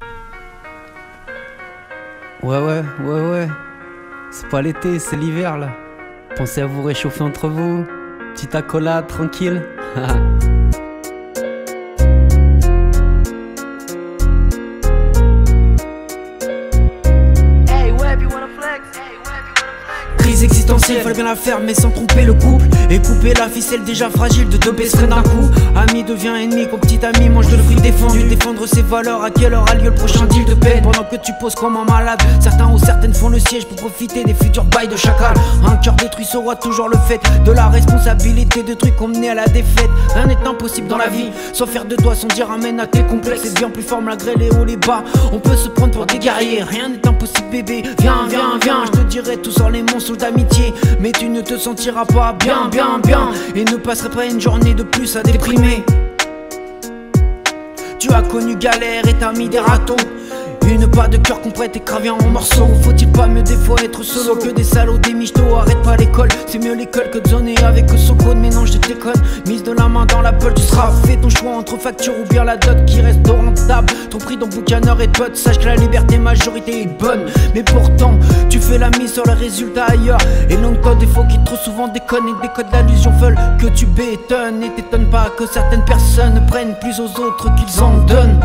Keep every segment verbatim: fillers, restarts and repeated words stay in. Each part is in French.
Ouais, ouais, ouais, ouais. C'est pas l'été, c'est l'hiver là. Pensez à vous réchauffer entre vous. Petite accolade, tranquille. Crise existentielle, fallait bien la faire mais sans tromper le couple. Et couper la ficelle déjà fragile de deux baisseries d'un coup. Ami devient ennemi, comme petit ami mange de le fruit défendu. Défendre ses valeurs, à quelle heure a lieu le prochain deal de peine? Pendant que tu poses comme un malade, certains ou certaines font le siège pour profiter des futurs bails de chacal. Un cœur détruit saura toujours le fait de la responsabilité de trucs qu'on menait à la défaite. Rien n'est impossible dans la vie, sans faire de toi, sans dire amène à tes complexes. C'est bien plus fort malgré les hauts les bas. On peut se prendre pour des guerriers, rien n'est impossible bébé. Viens, viens, viens, je te dirai tout sans les mensonges d'amitié. Mais tu ne te sentiras pas bien, bien, bien. Et ne passerai pas une journée de plus à déprimer. Tu as connu galère et t'as mis des râteaux. Une pas de cœur qu'on prête écravée en morceaux. Faut-il pas mieux des fois être solo que des salauds, des michtos? Arrête pas l'école, c'est mieux l'école que de zoner avec son code. Mélange de déconne, mise de la main dans la pole. Tu seras fait ton choix entre facture ou bien la dot qui reste rentable. Trop pris dans boucaneur et de potes, sache que la liberté majorité est bonne. Mais pourtant, tu fais la mise sur le résultat ailleurs. Et l'on code des faux qui trop souvent déconnent et décodent l'allusion veulent que tu bétonnes. Et t'étonnes pas que certaines personnes prennent plus aux autres qu'ils en donnent.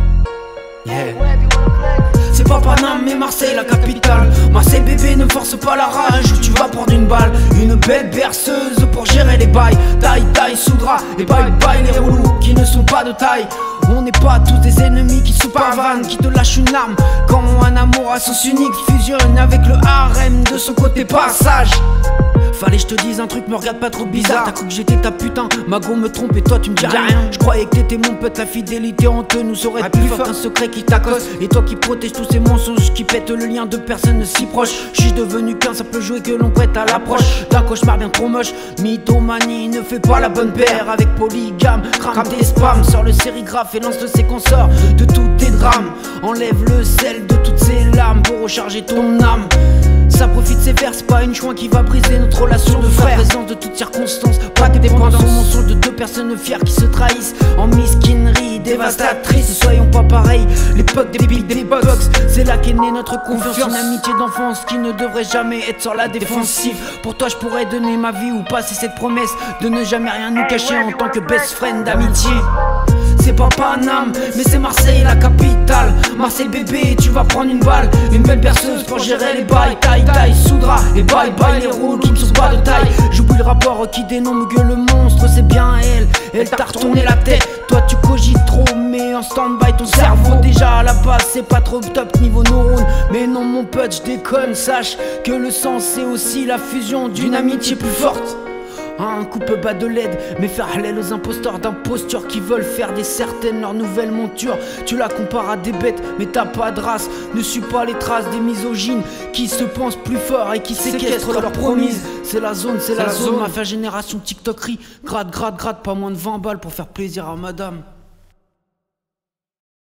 Yeah. C'est pas Paname mais Marseille la capitale. Marseille bébé ne force pas la rage ou tu vas prendre une balle. Une belle berceuse pour gérer les bails. Taille taille soudra et bye bye les relous qui ne sont pas de taille. On n'est pas tous des ennemis qui se pavanent, qui te lâchent une arme quand un amour à sens unique fusionne avec le harem de son côté passage. Fallait je te dise un truc, me regarde pas trop bizarre. T'as cru que j'étais ta putain, ma go me trompe et toi tu me dis rien. Je croyais que t'étais mon pote, la fidélité entre nous serait plus fort qu'un secret qui t'accoste. Et toi qui protèges tous ces mensonges qui pètent le lien de personnes si proches. J'suis devenu qu'un simple jouet que l'on prête à l'approche d'un cauchemar bien trop moche. Mythomanie ne fait pas la bonne paire avec polygame. Crame tes spams, sors le sérigraphe et lance le séquenceur de tous tes drames. Enlève le sel de toutes ces larmes pour recharger ton âme. Ça profite ses vers, c'est pas une chouin qui va briser notre relation de frère. Présence de toutes circonstances, pas de dépendance. Mensonge de deux personnes fières qui se trahissent en misquinerie dévastatrice. Soyons pas pareils, l'époque des pics, des box. C'est là qu'est née notre confiance, une amitié d'enfance qui ne devrait jamais être sur la défensive. Pour toi je pourrais donner ma vie ou passer cette promesse de ne jamais rien nous cacher en tant que best friend d'amitié. C'est pas Paname, mais c'est Marseille la capitale. Marseille bébé, tu vas prendre une balle. Une belle berceuse pour gérer les bails. Taille, taille, soudra et bye bye les rôles qui ne sont pas de taille. J'oublie le rapport qui dénomme que le monstre c'est bien elle. Elle t'a retourné la tête, toi tu cogites trop. Mais en stand-by ton cerveau déjà à la base c'est pas trop top niveau neurones. Mais non mon pote, je déconne, sache que le sang c'est aussi la fusion d'une amitié plus forte. Un coupe bas de L E D, mais faire halal aux imposteurs d'impostures qui veulent faire des certaines leur nouvelle monture. Tu la compares à des bêtes, mais t'as pas de race. Ne suis pas les traces des misogynes qui se pensent plus forts et qui séquestrent leurs promises. C'est la zone, c'est la, la zone. Ma faire génération TikTokerie. Gratte, gratte, gratte, pas moins de vingt balles pour faire plaisir à madame.